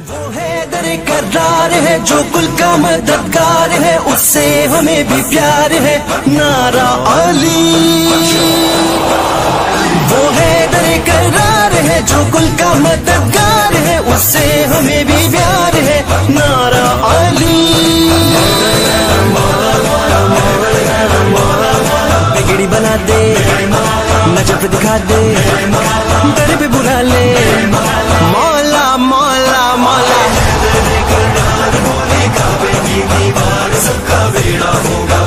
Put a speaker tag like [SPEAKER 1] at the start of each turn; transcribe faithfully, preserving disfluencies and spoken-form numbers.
[SPEAKER 1] वो है दर करार है जो कुल का मददगार है, उससे हमें भी प्यार है। नारा अली। वो है दर करार है जो कुल का मददगार है, उससे हमें भी प्यार है। नारा अली। बिगड़ी बना दे, नजफ दिखा दे, दर पे बुला ले। मौला मौला मौला,
[SPEAKER 2] दीवार सबका बेड़ा होगा।